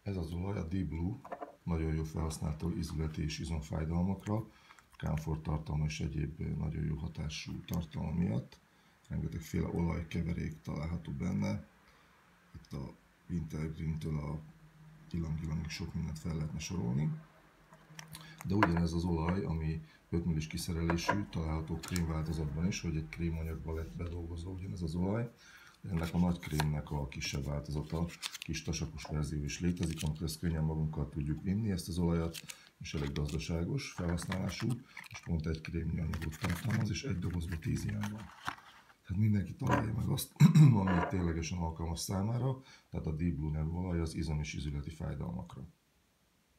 Ez az olaj, a Deep Blue, nagyon jó felhasználható izületi és izomfájdalmakra, kámfor-tartalma és egyéb nagyon jó hatású tartalma miatt. Rengetegféle olajkeverék található benne. Itt a Wintergreen-től a ilang-ilangig sok mindent fel lehetne sorolni. De ugyanez az olaj, ami 5 millis kiszerelésű, található krémváltozatban is, hogy egy krémanyagba lett bedolgozva ugyanez az olaj. Ennek a nagy krémnek a kisebb változata, kis tasakos verzió is létezik, amikor ezt könnyen magunkkal tudjuk vinni ezt az olajat, és elég gazdaságos felhasználású, és pont egy krémnyi anyagot tartalmaz, és egy dobozba 10 ilyen van. Tehát mindenki találja meg azt, ami ténylegesen alkalmas számára, tehát a Deep Blue nevű olaj az izom- és izületi fájdalmakra.